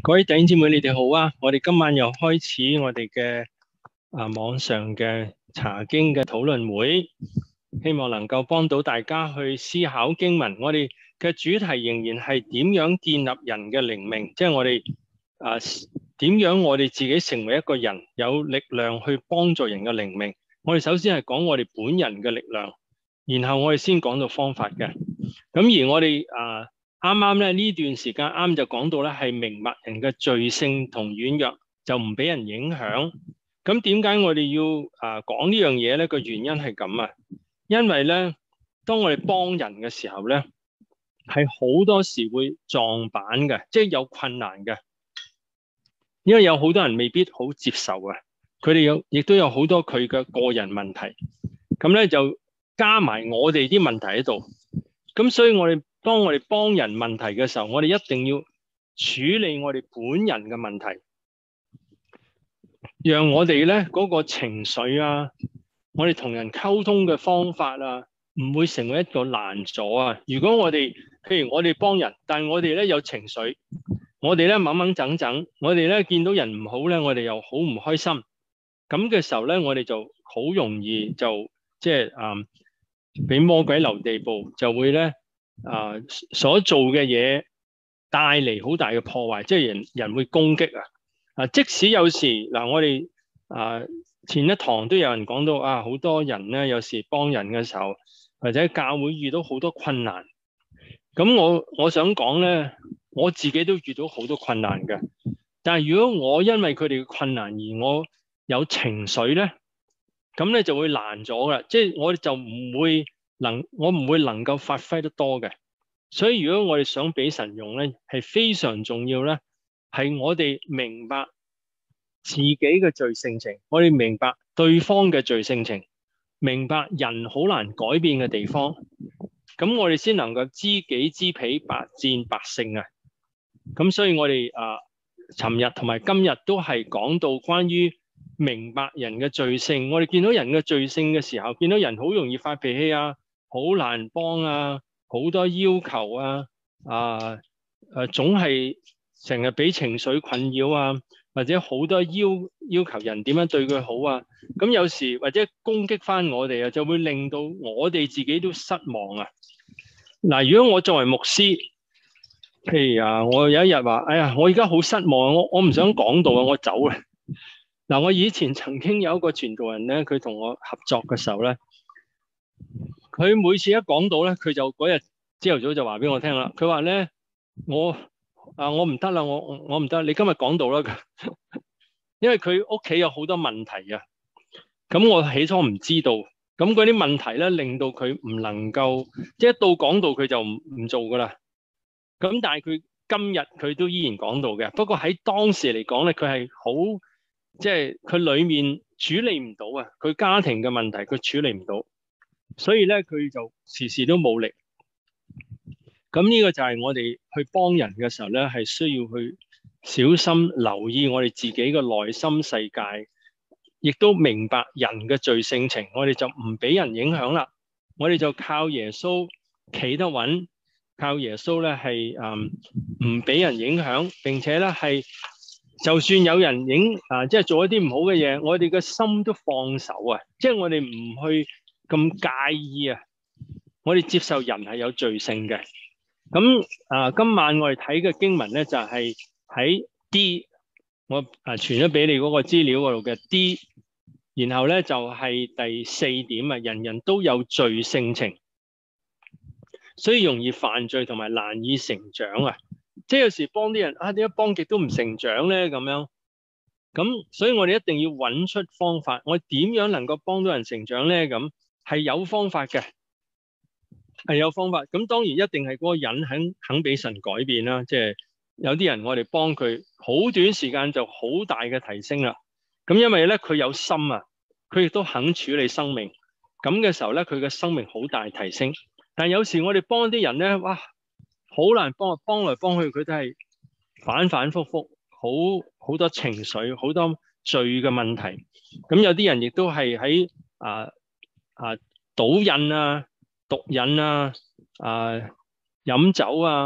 各位弟兄姊妹，你哋好啊！我哋今晚又開始我哋嘅網上嘅查經嘅討論會，希望能夠幫到大家去思考經文。我哋嘅主題仍然係點樣建立人嘅靈命，即係我哋點樣我哋自己成為一個人有力量去幫助人嘅靈命。我哋首先係講我哋本人嘅力量，然後我哋先講到方法嘅。咁而我哋啱啱咧呢段時間啱就講到咧係明白人嘅罪性同軟弱，就唔俾人影響。咁點解我哋要講呢樣嘢咧？個原因係咁啊，因為咧當我哋幫人嘅時候咧，係好多時會撞板嘅，即係有困難嘅，因為有好多人未必好接受啊。佢哋亦都有好多佢嘅個人問題，咁咧就加埋我哋啲問題喺度。咁所以當我哋幫人問題嘅時候，我哋一定要處理我哋本人嘅問題，讓我哋咧嗰個情緒啊，我哋同人溝通嘅方法啊，唔會成為一個難阻啊。如果譬如我哋幫人，但係我哋咧有情緒，我哋咧掹掹整整，我哋咧見到人唔好咧，我哋又好唔開心，咁嘅時候咧，我哋就好容易就即係俾魔鬼留地步，就會咧所做嘅嘢帶嚟好大嘅破壞，即係人會攻擊啊！即使有時我哋前一堂都有人講到好多人咧有時幫人嘅時候，或者教會遇到好多困難。咁我想講咧，我自己都遇到好多困難嘅。但係如果我因為佢哋嘅困難而我有情緒咧，咁咧就會難咗噶，即係我哋就我唔會能夠發揮得多嘅。所以如果我哋想俾神用咧，係非常重要咧，係我哋明白自己嘅罪性情，我哋明白對方嘅罪性情，明白人好難改變嘅地方，咁我哋先能夠知己知彼，百戰百勝啊！咁所以我哋尋日同埋今日都係講到關於明白人嘅罪性。我哋見到人嘅罪性嘅時候，見到人好容易發脾氣啊，好難幫啊，好多要求啊，總係成日俾情緒困擾啊，或者好多要求人點樣對佢好啊。咁有時或者攻擊翻我哋啊，就會令到我哋自己都失望啊。嗱，如果我作為牧師，譬如我有一日話，哎呀，我而家好失望，我唔想講道啊，我走啦。嗱，我以前曾經有一個傳道人咧，佢同我合作嘅時候咧，佢每次一講道咧，佢就嗰日朝頭早就話俾我聽啦。佢話咧，我唔得啦，我唔得，你今日講道啦。因為佢屋企有好多問題啊。咁我起初唔知道，咁嗰啲問題咧令到佢唔能夠，即係一到講道佢就唔做噶啦。咁但係佢今日佢都依然講道嘅，不過喺當時嚟講咧，佢係好，即係佢裏面處理唔到啊，佢家庭嘅問題佢處理唔到，所以咧佢就時時都冇力。咁呢個就係我哋去幫人嘅時候咧，係需要去小心留意我哋自己嘅內心世界，亦都明白人嘅罪性情，我哋就唔俾人影響啦，我哋就靠耶穌企得穩。靠耶穌咧係唔俾人影響，並且咧係就算有人即係做一啲唔好嘅嘢，我哋嘅心都放手啊！即係我哋唔去咁介意啊！我哋接受人係有罪性嘅。咁今晚我哋睇嘅經文咧就係喺 D， 我傳咗俾你嗰個資料嗰度嘅 D， 然後咧就係第4點啊，人人都有罪性情，所以容易犯罪同埋難以成長啊！即係有時幫啲人點解幫極都唔成長咧？咁樣咁，所以我哋一定要揾出方法。我點樣能夠幫到人成長咧？咁係有方法嘅，係有方法。咁當然一定係嗰個人肯俾神改變啦。即係有啲人我哋幫佢好短時間就好大嘅提升啦。咁因為咧佢有心啊，佢亦都肯處理生命。咁嘅時候咧，佢嘅生命好大提升。但有時我哋幫啲人咧，哇，好難幫，幫來幫去佢都係反反复复，好多情緒，好多罪嘅問題。咁有啲人亦都係喺賭癮啊、毒癮啊、飲酒啊、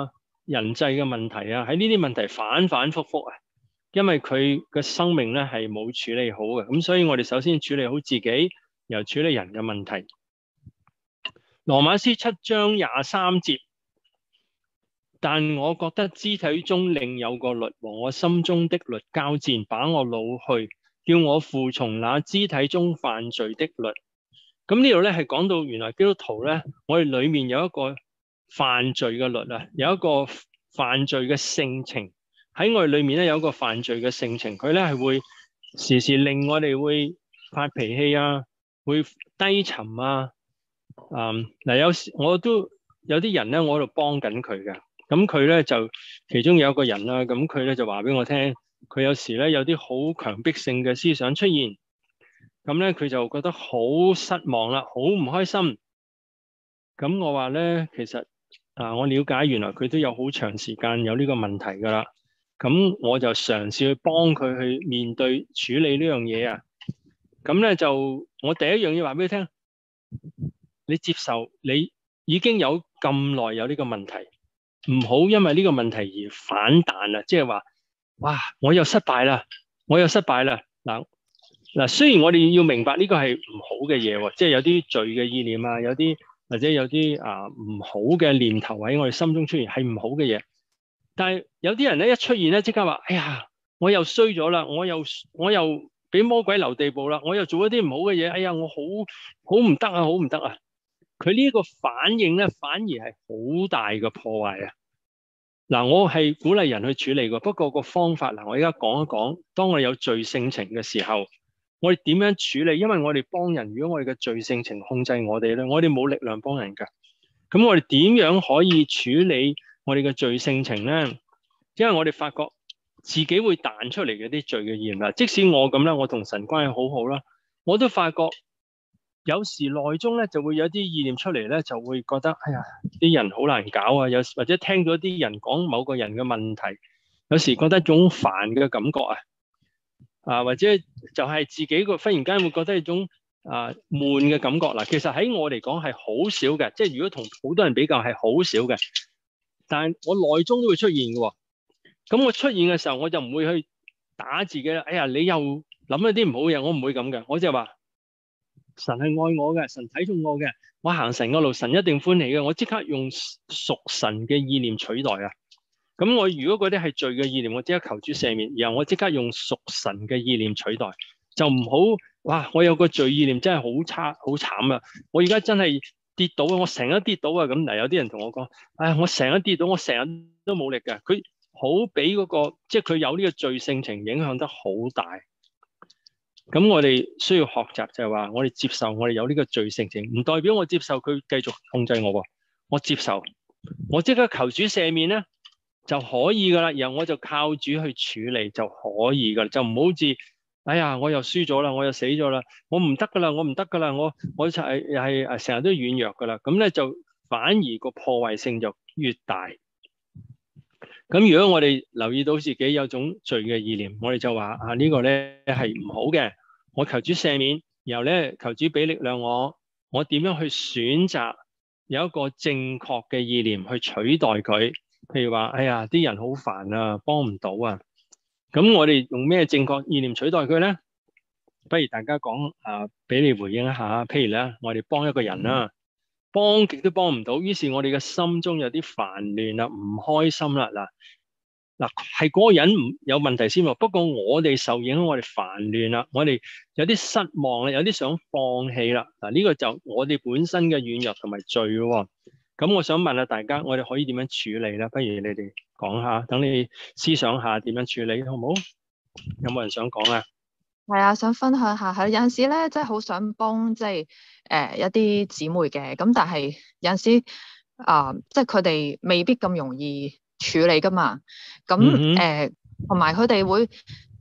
人際嘅問題啊，喺呢啲問題反反复复啊，因為佢嘅生命咧係冇處理好嘅，咁所以我哋首先處理好自己，又處理人嘅問題。羅馬書7章23節，但我覺得肢體中另有個律和我心中的律交戰，把我擄去，叫我服從那肢體中犯罪的律。咁呢度咧係講到原來基督徒咧，我哋裏面有一個犯罪嘅律啊，有一個犯罪嘅性情喺我哋裏面咧，有一個犯罪嘅性情，佢咧係會時時令我哋會發脾氣啊，會低沉啊。嗱，有時我都有啲人咧，我喺度幫緊佢嘅，咁佢咧就其中有一個人啦，咁佢咧就話俾我聽，佢有時咧有啲好強迫性嘅思想出現，咁咧佢就覺得好失望啦，好唔開心。咁我話咧，其實我了解原來佢都有好長時間有呢個問題噶啦，咁我就嘗試去幫佢去面對處理呢樣嘢啊。咁咧就我第一樣嘢話俾佢聽，你接受你已經有咁耐有呢個問題，唔好因為呢個問題而反彈啦，即係話哇我又失敗啦，我又失敗啦。嗱，雖然我哋要明白呢個係唔好嘅嘢，即係有啲罪嘅意念啊，有啲或者有啲唔好嘅念頭喺我哋心中出現係唔好嘅嘢，但係有啲人咧一出現咧即刻話，哎呀我又衰咗啦，我又俾魔鬼留地步啦，我又做一啲唔好嘅嘢，哎呀我好唔得啊，好唔得啊。佢呢個反應咧反而係好大嘅破壞啊。嗱，我係鼓勵人去處理嘅，不過個方法我而家講一講，當我哋有罪性情嘅時候，我哋點樣處理？因為我哋幫人，如果我哋嘅罪性情控制我哋咧，我哋冇力量幫人㗎。咁我哋點樣可以處理我哋嘅罪性情咧？因為我哋發覺自己會彈出嚟嘅啲罪嘅意念啦。即使我咁咧，我同神關係好好啦，我都發覺有時內中咧就會有啲意念出嚟咧，就會覺得哎呀啲人好難搞啊，或者聽到啲人講某個人嘅問題，有時覺得一種煩嘅感覺啊，或者就係自己忽然間會覺得一種悶嘅感覺嗱。其實喺我嚟講係好少嘅，即係如果同好多人比較係好少嘅，但係我內中都會出現嘅。咁我出現嘅時候，我就唔會去打自己啦。哎呀，你又諗一啲唔好嘢，我唔會咁嘅。我就話神係愛我嘅，神睇重我嘅，我行神嘅路，神一定歡喜嘅。我即刻用屬神嘅意念取代啊。咁我如果嗰啲係罪嘅意念，我即刻求主赦免，然後我即刻用屬神嘅意念取代，就唔好哇！我有個罪意念真係好差好慘啊！我而家真係跌倒啊！我成日跌倒啊！咁嗱，有啲人同我講，唉，我成日跌倒，我成日都冇力嘅。佢好俾嗰個，即係佢有呢個罪性情影響得好大。咁我哋需要學習就係話，我哋接受我哋有呢個罪性情，唔代表我接受佢繼續控制我喎。我接受，我即刻求主赦免咧就可以噶啦，然後我就靠主去處理就可以噶啦，就唔好似哎呀我又輸咗啦，我又死咗啦，我唔得噶啦，我唔得噶啦，我就係成日都軟弱噶啦，咁咧就反而個破壞性就越大。咁如果我哋留意到自己有種罪嘅意念，我哋就話呢個咧係唔好嘅，我求主赦免，然後咧求主俾力量我點樣去選擇有一個正確嘅意念去取代佢。譬如話，哎呀，啲人好煩啊，幫唔到啊。咁我哋用咩正確意念取代佢咧？不如大家講俾你回應一下。譬如咧，我哋幫一個人啦，幫極都幫唔到，於是我哋嘅心中有啲煩亂啦，唔開心啦。嗱，係嗰個人有問題先喎。不過我哋受影響，我哋煩亂啦，我哋有啲失望啦，有啲想放棄啦。嗱，呢個就我哋本身嘅軟弱同埋罪喎。咁我想問下大家，我哋可以點樣處理咧？不如你哋講下，等你思想下點樣處理，好唔好？有冇人想講啊？ 係啊，想分享下，係有陣時咧，即係好想幫即係一啲姊妹嘅，咁但係有陣時即係佢哋未必咁容易處理噶嘛。咁同埋佢哋會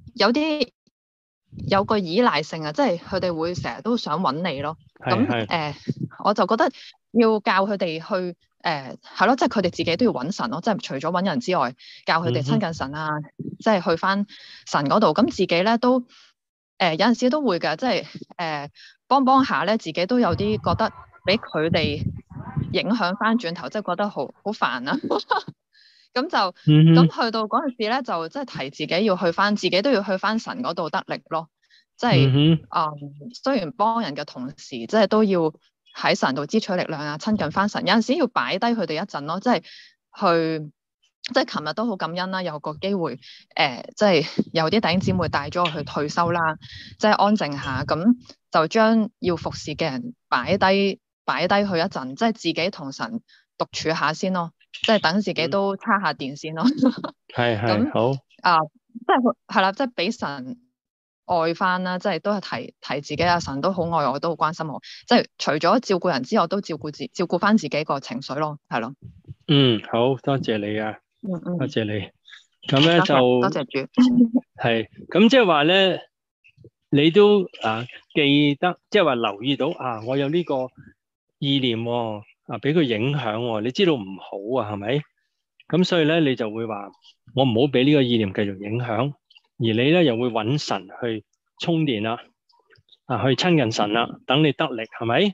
有個依賴性啊，即係佢哋會成日都想揾你咯。咁我就覺得要教佢哋去係咯，即係佢哋自己都要揾神咯，即係除咗揾人之外，教佢哋親近神啊，即係去翻神嗰度。咁自己咧都有陣時都會㗎，即係幫下咧，自己都有啲覺得俾佢哋影響翻轉頭，即係覺得好煩啊。 咁就嗯哼， 去到嗰陣時咧，就即係提自己要去翻，自己都要去翻神嗰度得力咯。即係嗯哼， 雖然幫人嘅同時，即係都要喺神度支取力量啊，親近翻神。有陣時要擺低佢哋一陣咯，即係去。即係琴日都好感恩啦，有個機會即係有啲弟兄姊妹帶咗我去退休啦，即係安靜下，咁就將要服侍嘅人擺低佢一陣，即係自己同神獨處下先咯，即係等自己都叉下電先咯。咁好， 即係啦，即係俾神愛翻啦，即係都係提自己啊，神都好愛我，都好關心我，即係除咗照顧人之外，都照顧翻自己個情緒咯，係咯。 好多謝你啊，多謝你。咁咧多謝主。 係，咁即係話咧，你都記得，即係話留意到我有呢個意念俾佢影響你知道唔好係咪？咁所以咧，你就會話我唔好俾呢個意念繼續影響，而你咧又會揾神去充電啦，去親近神啦，等你得力係咪？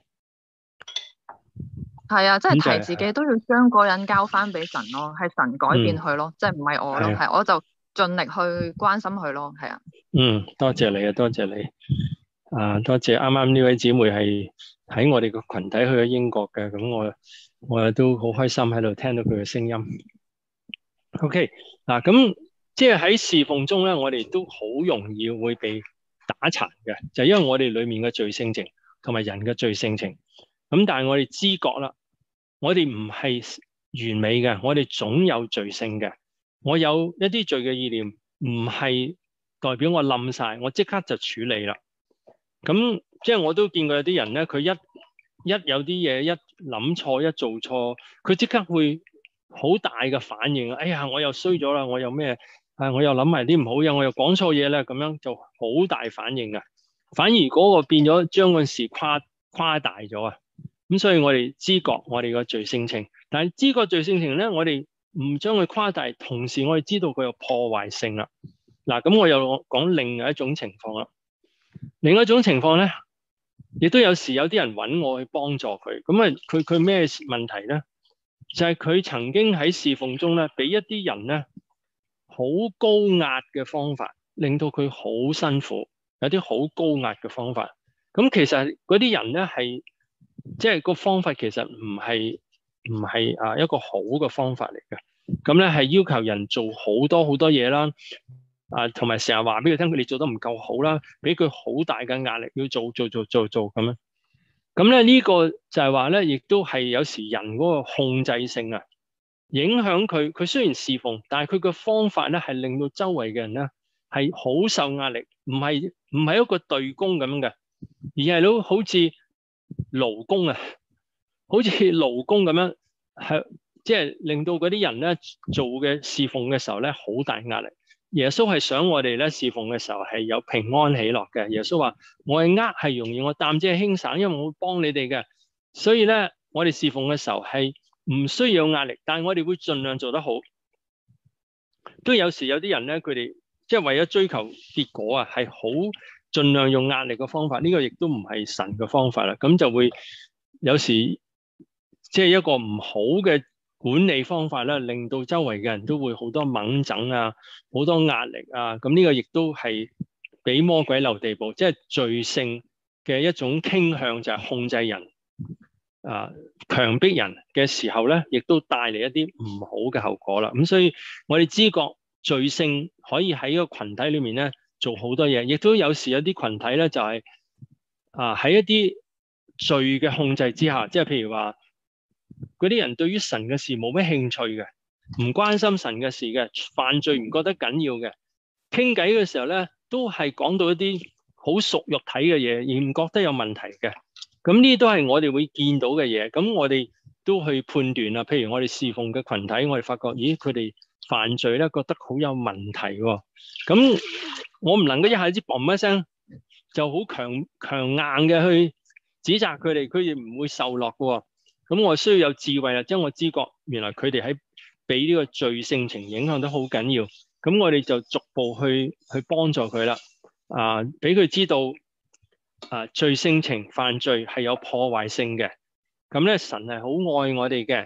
係啊，即係提自己都要將嗰人交翻俾神咯，係神改變佢咯，即係唔係我咯，係我就盡力去關心佢咯，係啊。 多謝你啊，多謝你多謝啱啱呢位姊妹係喺我哋個群體去咗英國嘅，咁我都好開心喺度聽到佢嘅聲音。OK，咁即係喺侍奉中咧，我哋都好容易會被打殘嘅，就係因為我哋裏面嘅罪性情同埋人嘅罪性情。咁但係我哋知覺啦，我哋唔係完美嘅，我哋總有罪性嘅。我有一啲罪嘅意念，唔係代表我冧晒，我即刻就處理啦。咁即係我都見過有啲人咧，佢一有啲嘢一諗錯一做錯，佢即刻會好大嘅反應。哎呀，我又衰咗啦，我又咩？我又諗埋啲唔好嘢，我又講錯嘢咧，咁樣就好大反應嘅。反而嗰個變咗將嗰事誇大咗啊！咁所以我哋知覺我哋個罪性情，但係知覺罪性情咧，我哋唔將佢誇大，同時我哋知道佢有破壞性啦。咁我又講另外一種情況啦。另外一種情況咧，亦都有時有啲人揾我去幫助佢。咁佢咩問題咧？就係佢曾經喺侍奉中咧，俾一啲人咧好高壓嘅方法，令到佢好辛苦。有啲好高壓嘅方法。咁其實嗰啲人咧係即係個方法其實唔係一個好嘅方法嚟嘅。咁咧係要求人做好多嘢啦，同埋成日話俾佢聽佢哋做得唔夠好啦，俾佢好大嘅壓力要做咁樣。咁咧呢個就係話咧，亦都係有時人嗰個控制性啊，影響佢雖然侍奉，但係佢嘅方法咧係令到周圍嘅人咧係好受壓力，唔係一個對攻咁嘅，而係都好似勞工啊，好似勞工咁樣，係即係令到嗰啲人咧做嘅侍奉嘅時候咧好大壓力。耶穌係想我哋咧侍奉嘅時候係有平安喜樂嘅。耶穌話：我嘅軛係容易，我擔子係輕省，因為我會幫你哋嘅。所以咧，我哋侍奉嘅時候係唔需要有壓力，但係我哋會盡量做得好。都有時有啲人咧，佢哋即係為咗追求結果啊，係好盡量用壓力嘅方法。呢個亦都唔係神嘅方法啦。咁就會有時即係一個唔好嘅管理方法咧，令到周圍嘅人都會好多掹整啊，好多壓力啊。咁呢個亦都係俾魔鬼留地步，即係罪性嘅一種傾向，就係控制人強迫人嘅時候咧，亦都帶嚟一啲唔好嘅後果啦。咁所以我哋知覺罪性可以喺一個群體裏面咧做好多嘢，亦都有時有啲群體咧就係喺一啲罪嘅控制之下，即係譬如話嗰啲人對於神嘅事冇咩興趣嘅，唔關心神嘅事嘅，犯罪唔覺得緊要嘅，傾偈嘅時候咧都係講到一啲好屬肉體嘅嘢，而唔覺得有問題嘅。咁呢都係我哋會見到嘅嘢。咁我哋都去判斷啦。譬如我哋侍奉嘅群體，我哋發覺，咦，佢哋犯罪咧，覺得好有問題喎。咁我唔能夠一下子嘣一聲就好強硬嘅去指責佢哋，佢哋唔會受落嘅。咁我需要有智慧啦，即係我知覺原來佢哋喺俾呢個罪性情影響得好緊要。咁我哋就逐步去幫助佢啦。俾佢知道罪性情犯罪係有破壞性嘅。咁咧神係好愛我哋嘅，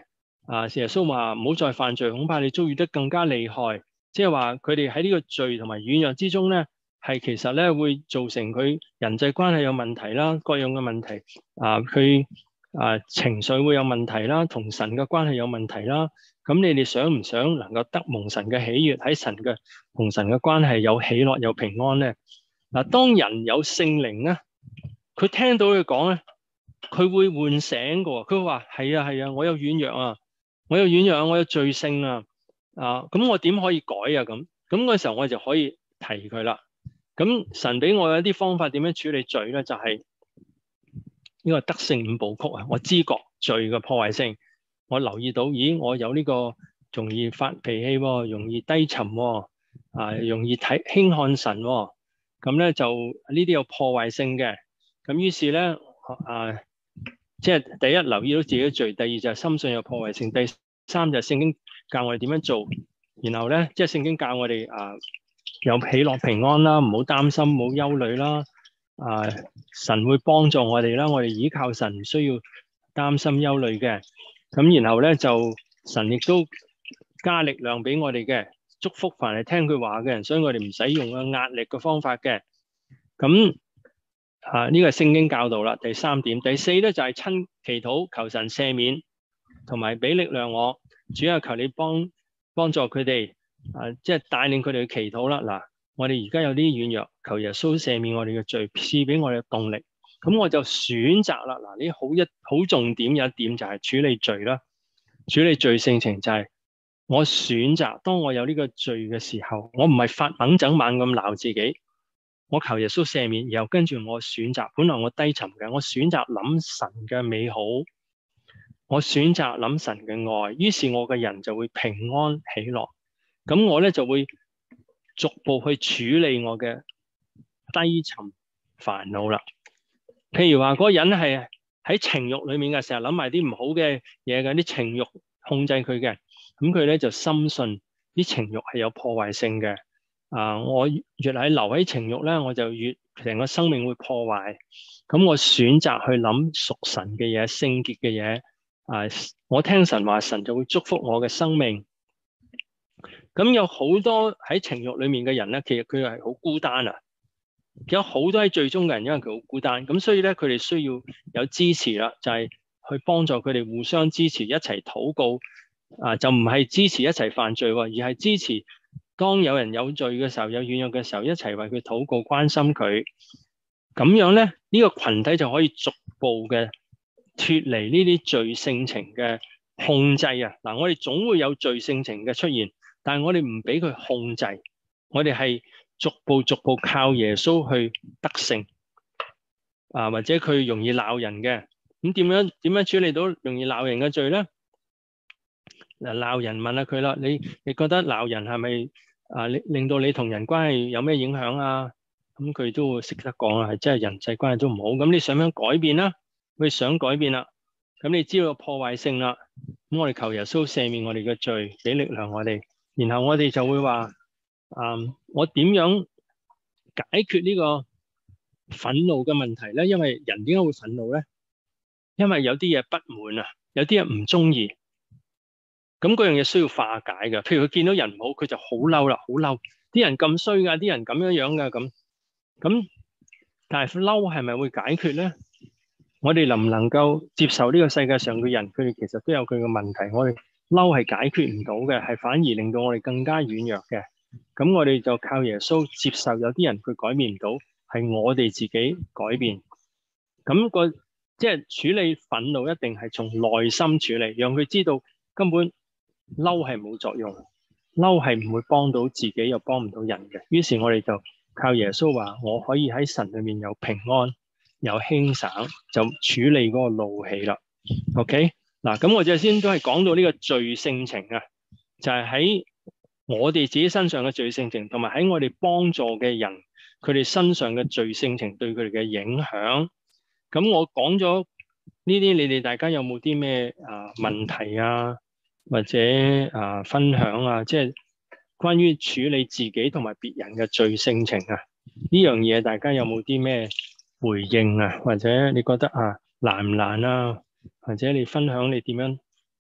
耶穌話唔好再犯罪，恐怕你遭遇得更加厲害。即係話佢哋喺呢個罪同埋軟弱之中咧，係其實咧會造成佢人際關係有問題啦，各樣嘅問題佢情緒會有問題啦，同神嘅關係有問題啦。咁你哋想唔想能夠得蒙神嘅喜悅，喺神嘅同神嘅關係有喜樂有平安咧？嗱，當人有聖靈咧，佢聽到佢講咧，佢會喚醒嘅喎。佢會話係啊，我有軟弱啊，我有罪性啊。咁我點可以改啊？咁嗰時候我就可以提佢啦。咁神俾我有一啲方法點樣處理罪咧，就係呢個德性五部曲啊。我知覺罪嘅破壞性，我留意到，咦，我有呢個容易發脾氣喎，容易低沉喎，容易輕看神喎。咁咧就呢啲有破壞性嘅。咁於是咧即係第一留意到自己嘅罪，第二就係深信有破壞性，第三就係聖經教我哋點樣做，然後咧即係聖經教我哋有喜樂平安啦，唔好擔心，唔好憂慮啦。神會幫助我哋啦，我哋依靠神，唔需要擔心憂慮嘅。咁然後咧就神亦都加力量俾我哋嘅，祝福凡係聽佢話嘅人，所以我哋唔使用個壓力嘅方法嘅。咁呢個係聖經教導啦。第三點，第四咧就係親祈禱，求神赦免，同埋俾力量我。主要求你幫助佢哋，即係帶領佢哋去祈禱啦。嗱，我哋而家有啲軟弱，求耶穌赦免我哋嘅罪，賜俾我哋嘅動力。咁我就選擇啦。嗱，呢好重點有一點就係處理罪啦。處理罪性情就係我選擇，當我有呢個罪嘅時候，我唔係發猛整猛咁鬧自己，我求耶穌赦免，然後跟住我選擇，本來我低沉嘅，我選擇諗神嘅美好，我選擇諗神嘅愛，於是我嘅人就會平安喜樂。咁我咧就會逐步去處理我嘅低沉煩惱啦。譬如話嗰個人係喺情慾裏面嘅，成日諗埋啲唔好嘅嘢嘅，啲情慾控制佢嘅，咁佢咧就深信啲情慾係有破壞性嘅。我越係留喺情慾咧，我就越成個生命會破壞。咁我選擇去諗屬神嘅嘢、聖潔嘅嘢。我聽神話，神就會祝福我嘅生命。咁有好多喺情慾裏面嘅人咧，其實佢係好孤單啊。有好多喺罪中嘅人，因為佢好孤單，咁所以咧佢哋需要有支持啦，就係去幫助佢哋互相支持，一齊禱告。就唔係支持一齊犯罪，而係支持當有人有罪嘅時候、有軟弱嘅時候，一齊為佢禱告、關心佢。咁樣咧，呢個群體就可以逐步嘅脫離呢啲罪性情嘅控制啊！嗱，我哋總會有罪性情嘅出現，但係我哋唔俾佢控制，我哋係逐步靠耶穌去得勝。或者佢容易鬧人嘅，咁點樣處理到容易鬧人嘅罪咧？嗱，鬧人問下佢啦，你覺得鬧人係咪令到你同人關係有咩影響啊？咁佢都會識得講啊，係真係人際關係都唔好。咁你想唔想改變啦？佢想改變啦，咁你知道破壞性啦。咁我哋求耶穌赦免我哋嘅罪，俾力量我哋。然後我哋就會話，我點樣解決呢個憤怒嘅問題咧？因為人點解會憤怒咧？因為有啲嘢不滿啊，有啲嘢唔中意。咁嗰樣嘢需要化解嘅，譬如佢見到人唔好，佢就好嬲啦，好嬲，啲人咁衰噶，啲人咁樣噶，咁，但係嬲係咪會解決咧？我哋能唔能夠接受呢個世界上嘅人，佢哋其實都有佢嘅問題，我哋嬲係解決唔到嘅，係反而令到我哋更加軟弱嘅。咁我哋就靠耶穌接受，有啲人佢改變唔到，係我哋自己改變。咁即係處理憤怒一定係從內心處理，讓佢知道根本嬲係冇作用，嬲係唔會幫到自己，又幫唔到人嘅。於是我哋就靠耶穌話，我可以喺神裏面有平安，有輕省，就處理嗰個怒氣啦。OK， 嗱，咁我哋先都係講到呢個罪性情啊，就係喺我哋自己身上嘅罪性情，同埋喺我哋幫助嘅人佢哋身上嘅罪性情對佢哋嘅影響。咁我講咗呢啲，你哋大家有冇啲咩問題啊？或者分享啊，即係關於處理自己同埋別人嘅罪性情啊，呢樣嘢大家有冇啲咩回應啊？或者你覺得難唔難啊？或者你分享你點樣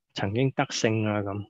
曾經得勝啊咁。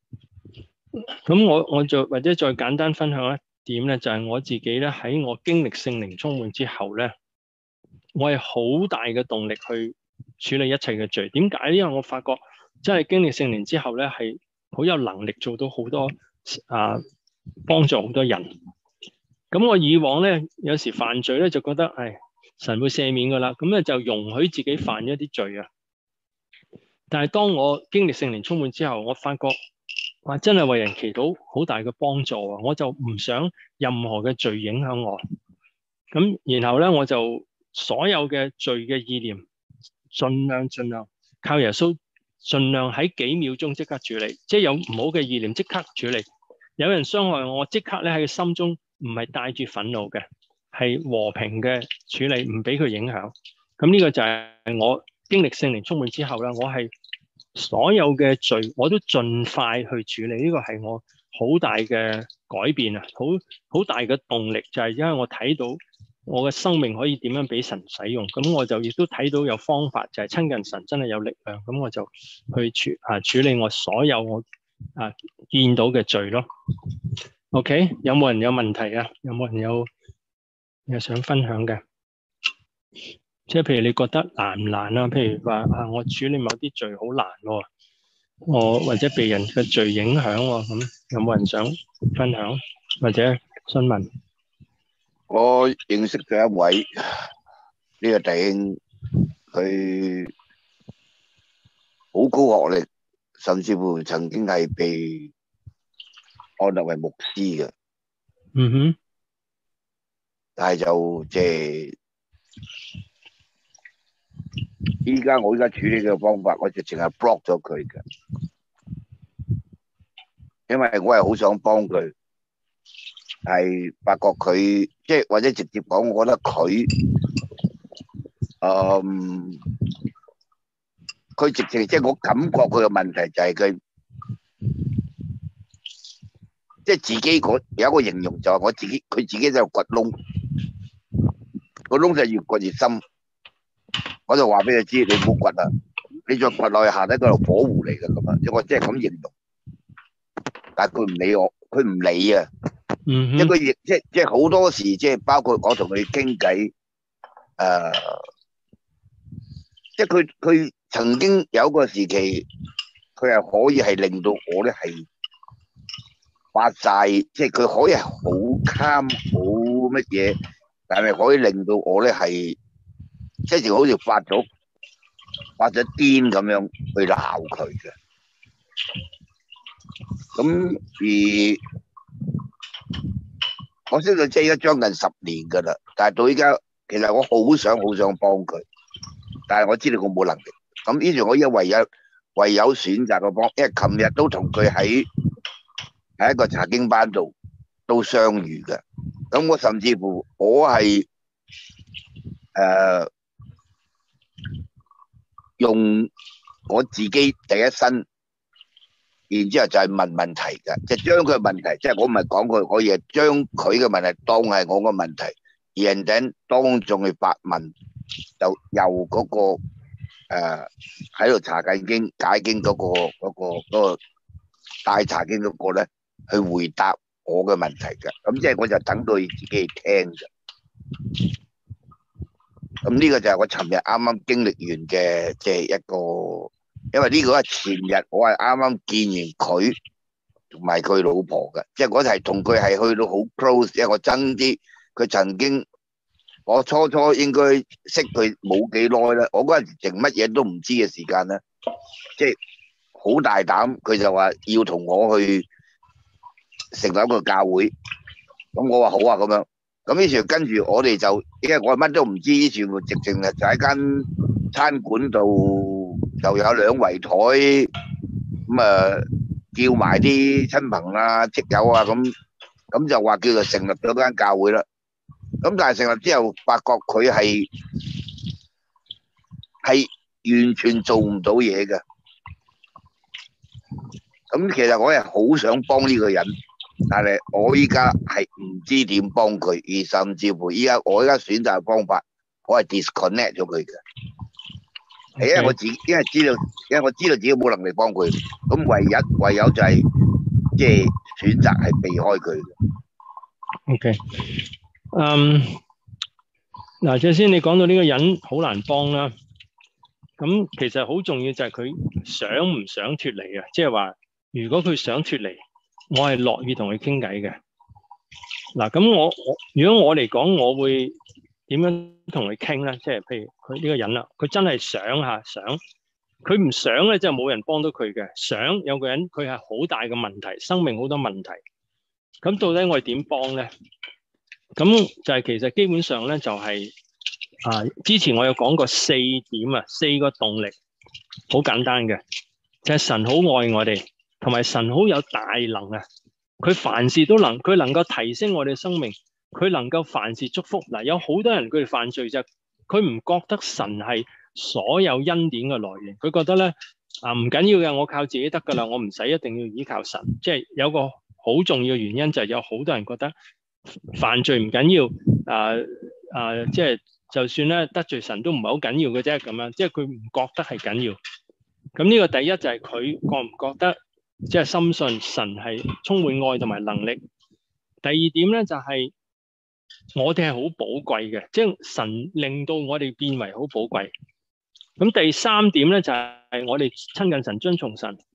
咁我就或者再簡單分享一點咧，就係我自己咧喺我經歷聖靈充滿之後咧，我係好大嘅動力去處理一切嘅罪。點解？因為我發覺真係經歷聖靈之後咧，係好有能力做到好多幫助好多人。咁我以往咧有時犯罪咧就覺得神會赦免噶啦，咁咧就容許自己犯一啲罪啊。但係當我經歷聖靈充滿之後，我發覺哇，真係為人祈禱好大嘅幫助啊！我就唔想任何嘅罪影響我。咁然後咧，我就所有嘅罪嘅意念，盡量靠耶穌，盡量喺幾秒鐘即刻處理。即係有唔好嘅意念即刻處理。有人傷害我，即刻咧喺佢心中唔係帶住憤怒嘅，係和平嘅處理，唔俾佢影響。咁呢個就係我經歷聖靈充滿之後咧，我係所有嘅罪我都盡快去處理。呢個係我好大嘅改變啊，好大嘅動力，就係因為我睇到我嘅生命可以點樣俾神使用。咁我就亦都睇到有方法，就係親近神真係有力量。咁我就去處理我所有我見到嘅罪咯。OK， 有冇人有問題啊？有冇人有想分享嘅？即係譬如你覺得難唔難啊？譬如話我處理某啲罪好難喎，我或者被人嘅罪影響喎，咁有冇人想分享或者詢問？ 我認識咗一位呢個弟兄，佢好高學歷，甚至乎曾經係被按立為牧師嘅。 嗯哼。 但係就即係我依家處理嘅方法，我就淨係 block 咗佢嘅，因為我係好想幫佢，係發覺佢即係或者直接講，我覺得佢佢直情即係我感覺佢嘅問題就係佢即係自己有一個形容就係佢自己就掘窿，個窿就越掘越深。我就話俾佢知，你唔好掘啦，你再掘落去下底嗰度火湖嚟嘅咁啊！我即係咁形容，但係佢唔理我，佢唔理啊。 嗯哼。 因為佢亦即係好多時，即係包括我同佢傾偈，即係佢曾經有一個時期，佢係可以係令到我咧係發晒，即係佢可以係好 calm 好乜嘢，但係可以令到我咧係即係好似發咗癲咁樣去鬧佢嘅。咁而我識佢即係而家將近10年噶啦，但係到依家其實我好想幫佢，但係我知道我冇能力。咁於是我而家唯有選擇個幫，因為琴日都同佢喺一個查經班度都相遇嘅。咁我甚至乎我係用我自己第一身，然之後就係問問題嘅，即係將佢嘅問題，即係我唔係講佢，我亦係將佢嘅問題當係我嘅問題，而人哋當眾去發問，就由嗰個喺度查緊經解經嗰個大查經嗰個咧去回答我嘅問題嘅。咁即係我就等到佢自己去聽嘅。咁呢個就係我尋日啱啱經歷完嘅，即係一個，因為呢個係前日我係啱啱見完佢同埋佢老婆嘅，即係我係同佢係去到好 close，因為我憎啲佢曾經，我初應該識佢冇幾耐啦，我嗰陣時淨乜嘢都唔知嘅時間咧，即係好大膽，佢就話要同我去成立一個教會，咁我話好啊咁樣。咁於是跟住我哋就，因為我乜都唔知，於是乎直情就喺間餐館度就有2圍台，咁叫埋啲親朋啊、戚友啊，咁就話叫做成立咗間教會啦。咁但係成立之後，發覺佢係完全做唔到嘢嘅。咁其實我係好想幫呢個人。但係我依家係唔知點幫佢，而甚至乎我依家選擇嘅方法，我係 disconnect 咗佢嘅。 係因為我自己，因為我知道自己冇能力幫佢，咁唯有就係即係選擇係避開佢嘅。 OK，嗱，首先你講到呢個人好難幫啦，咁其實好重要就係佢想唔想脫離啊，即係話如果佢想脫離，我係樂意同佢傾偈嘅。嗱，咁如果我嚟講，我會點樣同佢傾咧？即係譬如佢呢個人啦，佢真係想，佢唔想咧，就冇人幫到佢嘅。想有個人，佢係好大嘅問題，生命好多問題。咁到底我哋點幫咧？咁就係其實基本上咧，就係之前我有講過4點啊，4個動力，好簡單嘅，就係神好愛我哋，同埋神好有大能啊！佢凡事都能，佢能夠提升我哋嘅生命，佢能夠凡事祝福。嗱，有好多人佢哋犯罪就佢唔覺得神係所有恩典嘅來源，佢覺得咧唔緊要嘅，我靠自己得噶啦，我唔使一定要依靠神。即係有個好重要嘅原因就係有好多人覺得犯罪唔緊要，即係就算咧得罪神都唔係好緊要嘅啫，咁樣即係佢唔覺得係緊要。咁呢個第一就係佢覺唔覺得即係深信神係充滿愛同埋能力。第二點咧就係我哋係好寶貴嘅，即係神令到我哋變為好寶貴。咁第三點咧就係我哋親近神、遵從神、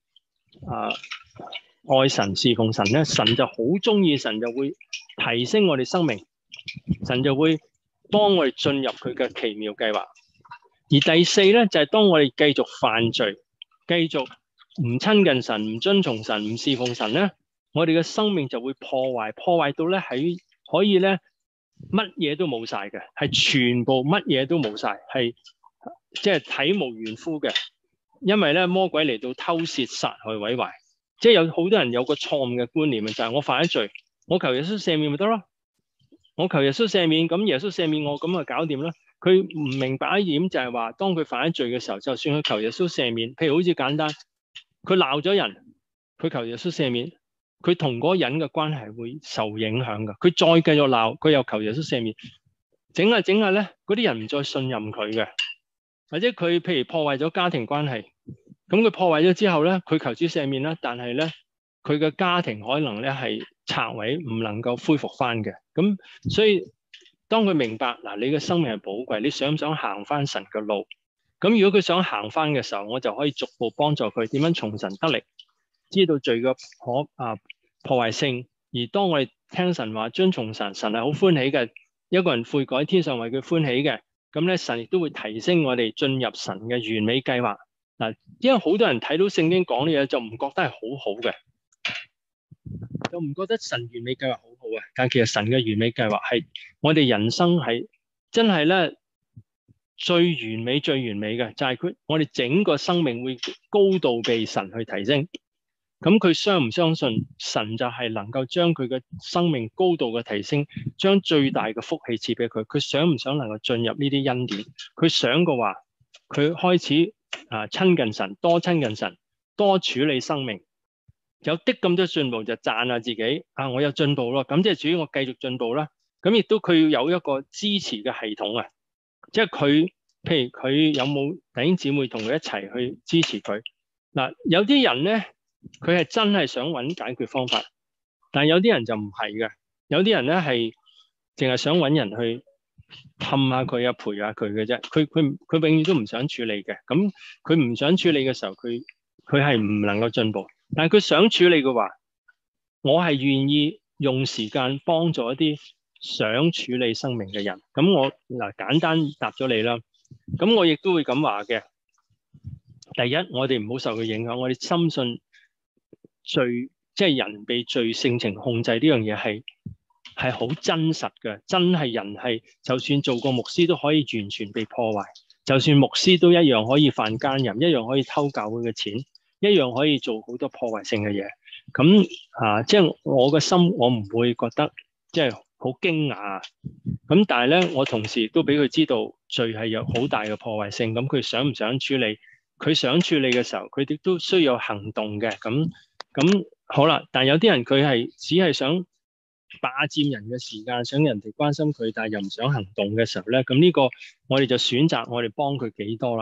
愛神、侍奉神咧，神就好中意，神就會提升我哋生命，神就會幫我哋進入佢嘅奇妙計劃。而第四咧就係當我哋繼續犯罪、繼續唔親近神、唔遵從神、唔侍奉神咧，我哋嘅生命就會破壞到咧喺可以咧乜嘢都冇晒嘅，係全部乜嘢都冇晒，係即係體無完膚嘅。因為咧魔鬼嚟到偷竊、殺害、毀壞，即係有好多人有個錯誤嘅觀念就係我犯咗罪，我求耶穌赦免咪得咯，我求耶穌赦免，咁耶穌赦免我，咁就搞掂啦。佢唔明白一點就係話，當佢犯咗罪嘅時候，就算佢求耶穌赦免，譬如好似簡單，佢鬧咗人，佢求耶穌赦免，佢同嗰個人嘅關係會受影響噶。佢再繼續鬧，佢又求耶穌赦免，整下咧，嗰啲人唔再信任佢嘅，或者佢譬如破壞咗家庭關係，咁佢破壞咗之後咧，佢求主赦免啦，但係咧佢嘅家庭可能咧係拆毀，唔能夠恢復翻嘅。咁所以當佢明白嗱，你嘅生命係寶貴，你想唔想行翻神嘅路？咁如果佢想行翻嘅時候，我就可以逐步幫助佢點樣從神得力，知道罪嘅破壞性。而當我哋聽神話，遵從神，神係好歡喜嘅。一個人悔改，天上為佢歡喜嘅。咁咧，神亦都會提升我哋進入神嘅完美計劃。嗱，因為好多人睇到聖經講呢嘢，就唔覺得係好好嘅，就唔覺得神完美計劃好好嘅。但其實神嘅完美計劃係我哋人生係真係咧最完美嘅，就係我哋整個生命會高度被神去提升。咁佢相唔相信神就係能夠將佢嘅生命高度嘅提升，將最大嘅福氣賜俾佢？佢想唔想能夠進入呢啲恩典？佢想嘅話，佢開始親近神，多親近神，多處理生命，有啲咁多進步就讚下自己我有進步咯。咁即係主要我繼續進步啦。咁亦都佢要有一個支持嘅系統啊，即係佢譬如佢有冇弟兄姊妹同佢一齊去支持佢嗱？有啲人咧，佢係真係想揾解決方法，但係有啲人就唔係嘅。有啲人咧係淨係想揾人去氹下佢啊，陪下佢嘅啫。佢永遠都唔想處理嘅。咁佢唔想處理嘅時候，佢係唔能夠進步。但係佢想處理嘅話，我係願意用時間幫助一啲想處理生命嘅人。咁我簡單答咗你啦。咁我亦都會咁話嘅。第一，我哋唔好受佢影響，我哋深信罪，即係人被罪性情控制呢樣嘢係好真實嘅，真係人係就算做個牧師都可以完全被破壞，就算牧師都一樣可以犯奸淫，一樣可以偷教會嘅錢，一樣可以做好多破壞性嘅嘢。咁即係我嘅心，我唔會覺得即係好驚訝。咁但係咧，我同時都俾佢知道罪係有好大嘅破壞性。咁佢想唔想處理？佢想處理嘅時候，佢哋都需要行動嘅。咁好啦，但係有啲人佢係只係想霸佔人嘅時間，想人哋關心佢，但係又唔想行動嘅時候咧，咁呢個我哋就選擇我哋幫佢幾多啦。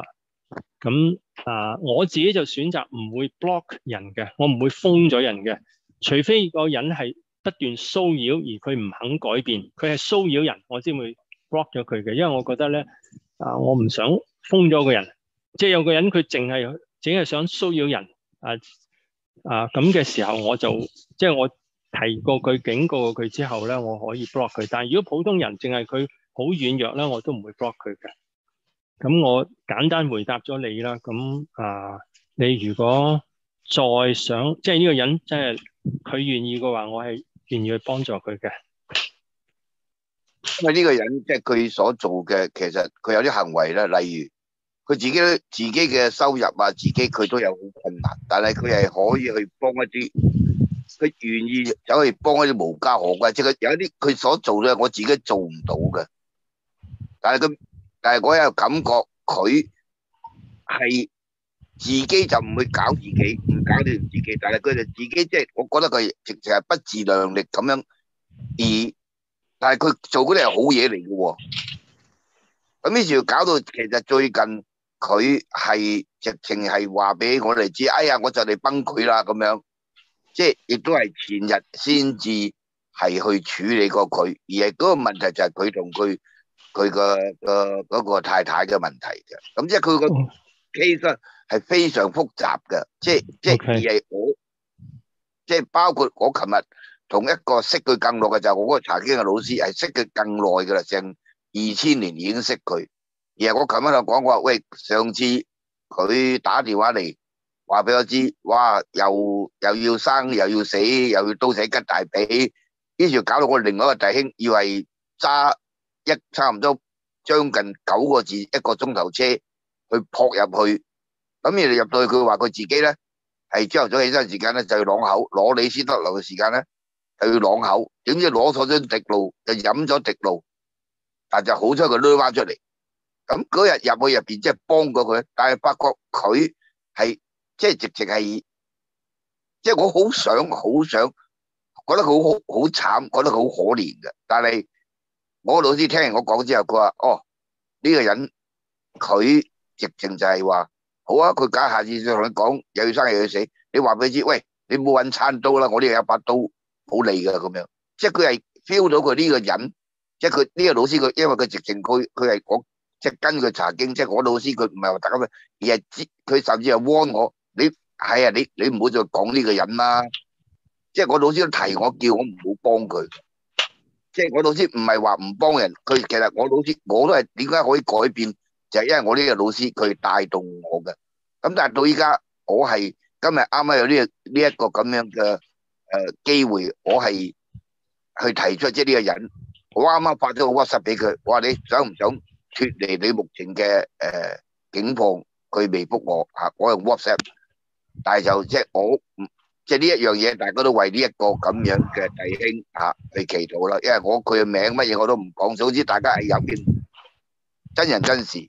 咁我自己就選擇唔會 block 人嘅，我唔會封咗人嘅，除非個人係不斷騷擾而佢唔肯改變，佢係騷擾人，我先會 block 咗佢嘅，因為我覺得咧我唔想封咗個人，即係有個人佢淨係想騷擾人咁嘅時候，我就即係我提過佢、警告過佢之後咧，我可以 block 佢。但係如果普通人淨係佢好軟弱咧，我都唔會 block 佢嘅。咁我簡單回答咗你啦。咁你如果再想即係呢個人即係佢願意嘅話，我係願意去幫助佢嘅。 因為呢個人即係佢所做嘅，其實佢有啲行為咧，例如佢自己嘅收入啊，自己佢都有好困難，但係佢係可以去幫一啲，佢願意走去幫一啲無家可歸，即係佢有一啲佢所做嘅，我自己做唔到嘅。但係我有感覺佢係自己就唔會搞自己，唔搞掂自己，但係佢就自己即係，我覺得佢直情係不自量力咁樣，但係佢做嗰啲係好嘢嚟嘅喎。咁於是搞到其實最近佢係直情係話俾我哋知，哎呀，我就嚟崩潰啦咁樣，即係亦都係前日先至係去處理過佢，而係嗰個問題就係佢同佢嗰個太太嘅問題嘅。咁即係佢個 case 係非常複雜嘅，即係而係我即係包括我琴日同一個識佢更耐嘅就係我嗰個查經嘅老師，係識佢更耐㗎啦，成2000年已經識佢。而係我琴日就講過，喂，上次佢打電話嚟話俾我知，哇，又要生又要死又要刀仔吉大髀，於是搞到我另外一個弟兄要係揸差唔多將近9個字1個鐘頭車去撲入去。咁而入到去，佢話佢自己咧係朝頭早起身時間咧就要啷口，攞李斯德樓嘅時間咧就要啷口，點知攞錯張滴露就飲咗滴露，但就好彩佢攞翻出嚟。咁嗰日入去入邊即係幫過佢，但係發覺佢係即係直情係，即係我好想覺得佢好慘，覺得佢好可憐嘅。但係我老師聽完我講之後，佢話：哦，呢個人佢直情就係話。好啊，佢假下次再同你講，又要生又要死，你話俾佢知，喂，你冇揾餐刀啦，我呢度有把刀好利噶咁樣，即係佢係 feel 到佢呢個人，即係佢呢個老師佢，因為佢直情佢係我即係跟佢查經，即係我老師佢唔係話大家咩，而係佢甚至係 warn我，你係啊，你唔好再講呢個人啦，即係我老師都提我叫我唔好幫佢，即係我老師唔係話唔幫人，佢其實我老師我都係點解可以改變？就係因為我呢個老師佢帶動我嘅，咁但係到依家我係今日啱啱有呢一個咁樣嘅機會，我係去提出即係呢個人，我啱啱發咗個 WhatsApp 俾佢，我話你想唔想脫離你目前嘅境況？佢未覆我嚇，我用 WhatsApp，但係就即係我即係呢一樣嘢，大家都為呢一個咁樣嘅弟兄嚇去祈禱啦，因為佢嘅名乜嘢我都唔講，總之大家係有件真人真事。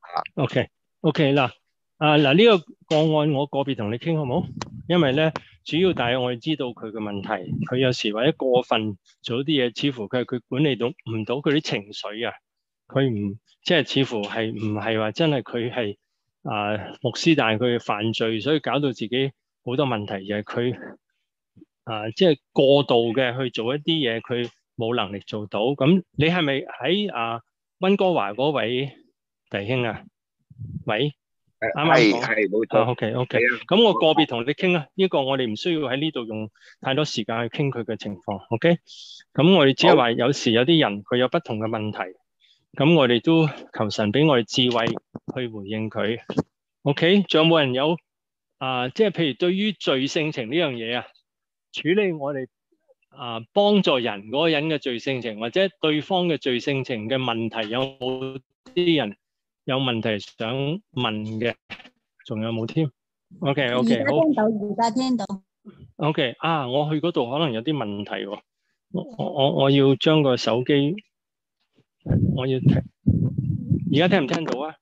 OK 嗱，嗱呢個個案我個別同你傾好冇？因為咧主要大約我哋知道佢嘅問題，佢有時或者過分做啲嘢，似乎佢管理到唔到佢啲情緒啊，佢唔即係似乎係唔係話真係佢係牧師，但係佢犯罪，所以搞到自己好多問題，而係佢即係過度嘅去做一啲嘢，佢冇能力做到。咁你係咪喺溫哥華嗰位弟兄啊？喂，啱啱講係冇錯。OK，咁我個別同你傾啊，呢個我哋唔需要喺呢度用太多時間去傾佢嘅情況。OK，咁我哋只係話有時有啲人佢有不同嘅問題，咁我哋都求神俾我哋智慧去回應佢。OK，仲有冇人有即係譬如對於罪性情呢樣嘢啊，處理我哋幫助人嗰個人嘅罪性情，或者對方嘅罪性情嘅問題，有冇啲人有問題想問嘅？仲有冇添 ？OK，好。 而家聽到。 OK，我去嗰度可能有啲問題喎。我要將個手機，我要聽。而家聽唔聽到啊？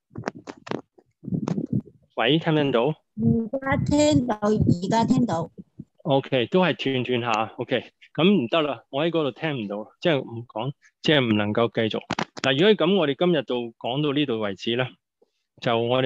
喂，聽唔聽到？ 而家聽到。 OK，都係斷下。OK，咁唔得啦，我喺嗰度聽唔到，即係唔講，即係唔能夠繼續。嗱，如果咁，我哋今日就講到呢度為止啦。就我哋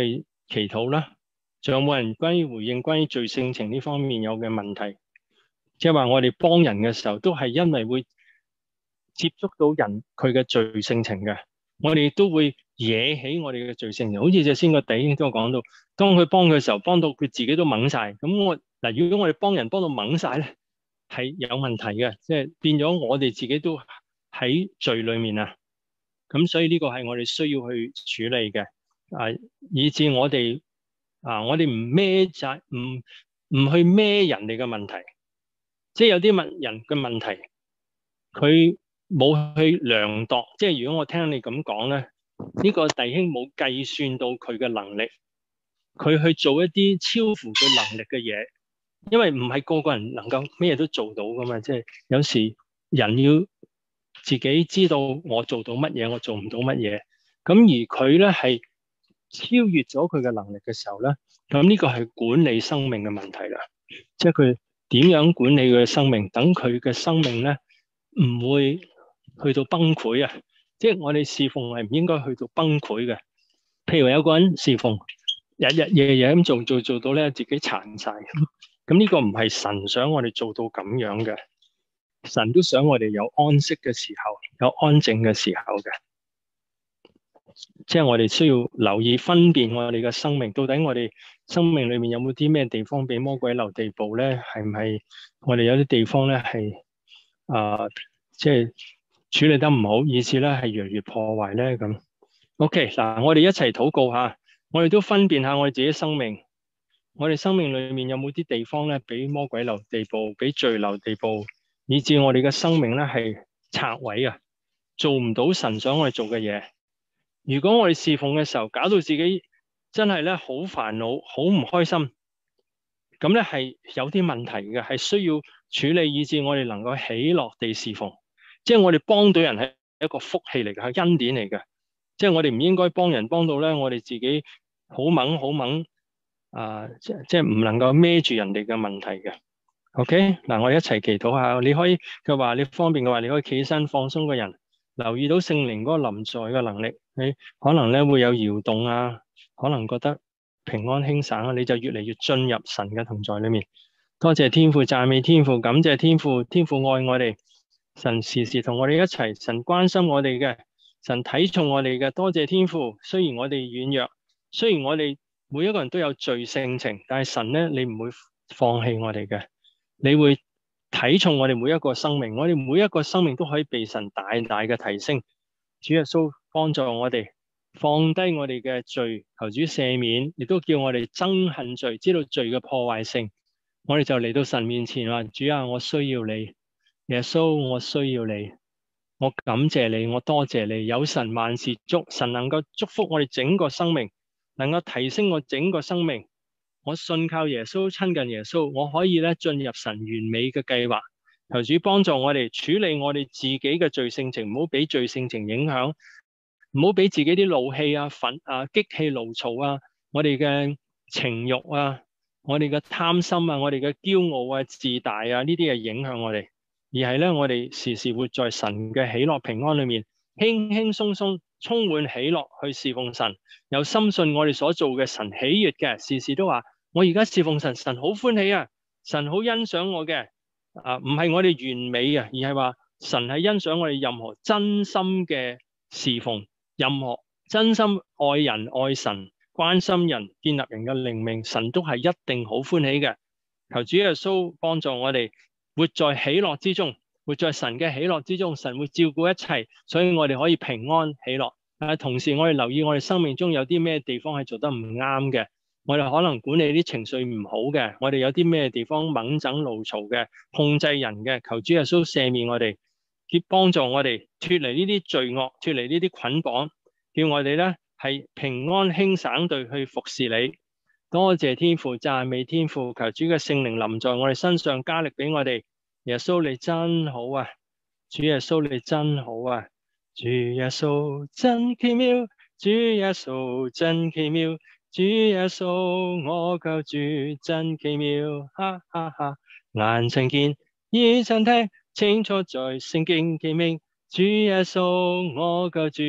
祈禱啦。仲有冇人關於回應關於罪性情呢方面有嘅問題？即係話我哋幫人嘅時候，都係因為會接觸到人佢嘅罪性情嘅，我哋都會惹起我哋嘅罪性情。好似頭先個弟兄都講到，當佢幫佢嘅時候，幫到佢自己都懵晒。咁嗱，如果我哋幫人幫到懵晒咧，係有問題嘅，即係變咗我哋自己都喺罪裏面啊。咁所以呢個係我哋需要去處理嘅，以致我哋我哋唔孭責，唔去孭人哋嘅問題。即係有啲人嘅問題，佢冇去量度。即係如果我聽你咁講咧，呢個弟兄冇計算到佢嘅能力，佢去做一啲超乎佢能力嘅嘢，因為唔係個個人能夠咩都做到噶嘛。即係有時人要自己知道我做到乜嘢，我做唔到乜嘢。咁而佢咧係超越咗佢嘅能力嘅時候咧，咁呢個係管理生命嘅問題啦。即係佢點樣管理佢嘅生命，等佢嘅生命咧唔會去到崩潰啊！即係我哋侍奉係唔應該去到崩潰嘅。譬如有個人侍奉，日日夜夜咁做到咧自己殘晒，咁呢個唔係神想我哋做到咁樣嘅。神都想我哋有安息嘅時候，有安靜嘅時候嘅。即係我哋需要留意分辨我哋嘅生命，到底我哋生命裏面有冇啲咩地方俾魔鬼留地步咧？係唔係我哋有啲地方咧係即係處理得唔好，以致咧係越嚟越破壞咧？咁 OK 嗱，我哋一齊禱告下，我哋都分辨下我哋自己生命，我哋生命裏面有冇啲地方咧俾魔鬼留地步，俾罪留地步，以致我哋嘅生命咧係拆毀啊，做唔到神想我哋做嘅嘢。如果我哋侍奉嘅時候搞到自己真係咧好煩惱、好唔開心，咁咧係有啲問題嘅，係需要處理，以致我哋能夠喜樂地侍奉。即係我哋幫到人係一個福氣嚟嘅，係恩典嚟嘅。即係我哋唔應該幫人幫到咧，我哋自己好猛即係唔能夠孭住人哋嘅問題嘅。OK 嗱，我哋一齊祈禱下。你可以佢話你方便嘅話，你可以企起身放鬆個人。留意到聖靈嗰個臨在嘅能力，你可能咧會有搖動啊，可能覺得平安輕省啊，你就越嚟越進入神嘅同在裏面。多謝天父，讚美天父，感謝天父，天父愛我哋，神時時同我哋一齊，神關心我哋嘅，神睇重我哋嘅。多謝天父，雖然我哋軟弱，雖然我哋每一個人都有罪性情，但係神咧，你唔會放棄我哋嘅，你會睇重我哋每一個生命，我哋每一個生命都可以被神大大嘅提升。主耶穌幫助我哋放低我哋嘅罪，求主赦免，亦都叫我哋憎恨罪，知道罪嘅破壞性。我哋就嚟到神面前話：主啊，我需要你，耶穌，我需要你，我感謝你，我多謝你。有神萬事足，神能夠祝福我哋整個生命，能夠提升我整個生命。我信靠耶穌，親近耶穌，我可以咧進入神完美嘅計劃。求主幫助我哋處理我哋自己嘅罪性情，唔好俾罪性情影響，唔好俾自己啲怒氣啊、激氣、怒嘈啊，我哋嘅情慾啊，我哋嘅貪心啊，我哋嘅驕傲啊、自大啊，呢啲係影響我哋，而係咧我哋時時活在神嘅喜樂平安裏面，輕輕鬆鬆充滿喜樂去侍奉神，又深信我哋所做嘅神喜悅嘅，時時都話。我而家侍奉神，神好歡喜啊！神好欣賞我嘅，唔係我哋完美啊，而係話神係欣賞我哋任何真心嘅侍奉，任何真心愛人、愛神、關心人、建立人嘅靈命，神都係一定好歡喜嘅。求主耶穌幫助我哋活在喜樂之中，活在神嘅喜樂之中，神會照顧一切，所以我哋可以平安喜樂。但係同時我哋留意我哋生命中有啲咩地方係做得唔啱嘅。我哋可能管理啲情緒唔好嘅，我哋有啲咩地方猛整怒嘈嘅，控制人嘅，求主耶穌赦免我哋，幫助我哋脫離呢啲罪惡，脫離呢啲捆綁，叫我哋咧係平安輕省地去服侍你。多謝天父，讚美天父，求主嘅聖靈臨在我哋身上，加力俾我哋。耶穌你真好啊，主耶穌你真好啊，主耶穌真奇妙，主耶穌真奇妙。主耶穌，我救主真奇妙，哈哈哈！眼曾見，耳曾聽，清楚在聖經記明。主耶穌，我救主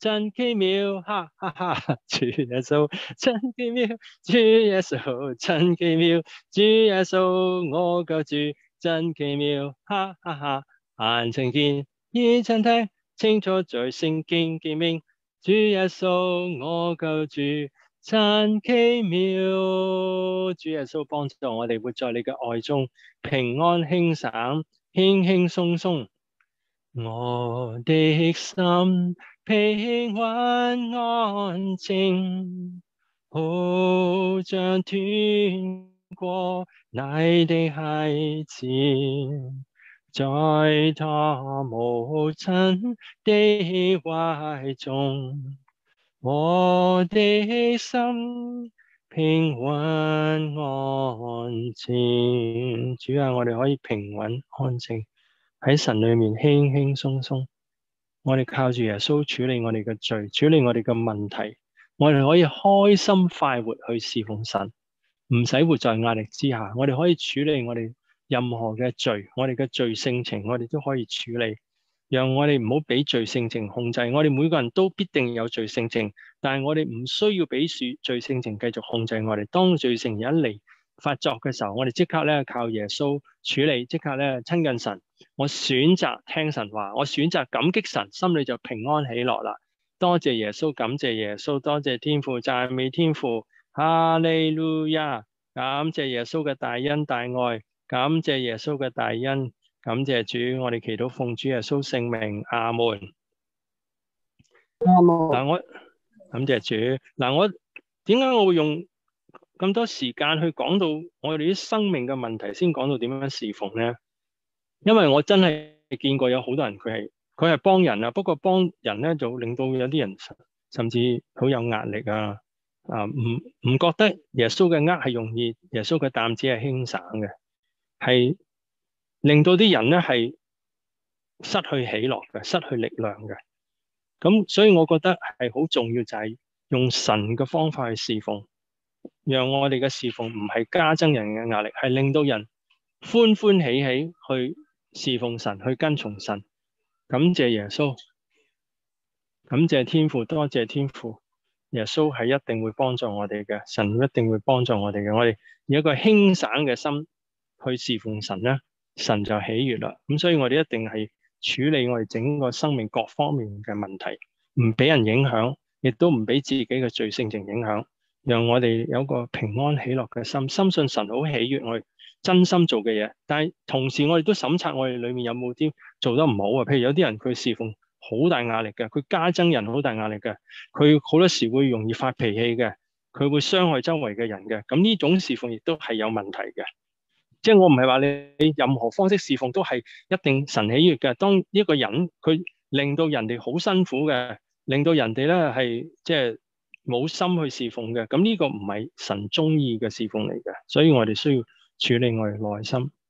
真奇妙，哈哈哈！主耶穌真奇妙，主耶穌真奇妙，主耶穌我救主真奇妙，哈哈哈！眼睛見，耳親聽，清楚在聖經記明，主耶穌我救主真奇妙。主耶穌幫助我哋活在你嘅愛中，平安輕省，輕輕鬆鬆。我的心平穩安靜，好像天國你的孩子，在他母親的懷中，我的心平穩安靜。主啊，我哋可以平穩安靜喺神裏面輕輕鬆鬆，我哋靠住耶穌處理我哋嘅罪，處理我哋嘅問題，我哋可以開心快活去侍奉神，唔使活在壓力之下。我哋可以處理我哋任何嘅罪，我哋嘅罪性情，我哋都可以處理，讓我哋唔好俾罪性情控制。我哋每個人都必定有罪性情，但係我哋唔需要俾罪性情繼續控制我哋。當罪性一嚟發作嘅時候，我哋即刻咧靠耶穌處理，即刻咧親近神。我選擇聽神話，我選擇感激神，心裏就平安喜樂啦。多謝耶穌，感謝耶穌，多謝天父，讚美天父，哈利路亞！感謝耶穌嘅大恩大愛，感謝耶穌嘅大恩，感謝主，我哋祈禱奉主耶穌聖名，阿門。 阿門。 嗱，我感謝主。嗱，我點解我會用咁多時間去講到我哋啲生命嘅問題，先講到點樣侍奉咧？因為我真係見過有好多人佢係幫人啊，不過幫人咧就令到有啲人甚至好有壓力啊，唔覺得耶穌嘅軛係容易，耶穌嘅擔子係輕省嘅，係令到啲人咧係失去喜樂嘅，失去力量嘅。咁所以我覺得係好重要，就係用神嘅方法去侍奉，讓我哋嘅侍奉唔係加增人嘅壓力，係令到人歡歡喜喜去侍奉神，去跟從神。感謝耶穌，感謝天父，多謝天父。耶穌係一定會幫助我哋嘅，神一定會幫助我哋嘅。我哋以一個輕省嘅心去侍奉神咧，神就喜悅啦。咁所以我哋一定係處理我哋整個生命各方面嘅問題，唔俾人影響，亦都唔俾自己嘅罪性情影響，讓我哋有個平安喜樂嘅心，深信神好喜悅我哋真心做嘅嘢。但係同時我哋都審查我哋裏面有冇啲做得唔好啊。譬如有啲人佢侍奉好大壓力嘅，佢加增人好大壓力嘅，佢好多時會容易發脾氣嘅，佢會傷害周圍嘅人嘅。咁呢種侍奉亦都係有問題嘅。即係我唔係話你任何方式侍奉都係一定神喜悅嘅。當一個人佢令到人哋好辛苦嘅，令到人哋咧係即係冇心去侍奉嘅，咁呢個唔係神中意嘅侍奉嚟嘅。所以我哋需要處理我哋內心。